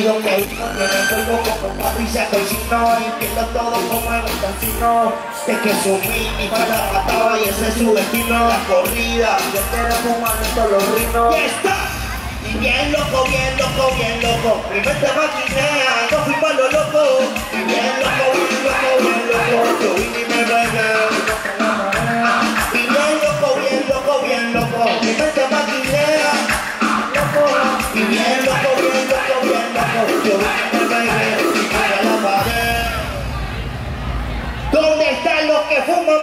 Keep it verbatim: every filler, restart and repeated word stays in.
digo que estoy loco con Patricia Cochino, limpiando todo como en un casino. Es que su mini para la mataba y ese es su destino. La corrida, yo quiero fumando todos los rinos. Y está, y bien loco, bien loco, bien loco. Mi mente maquinea, no fui pa' lo loco. Y bien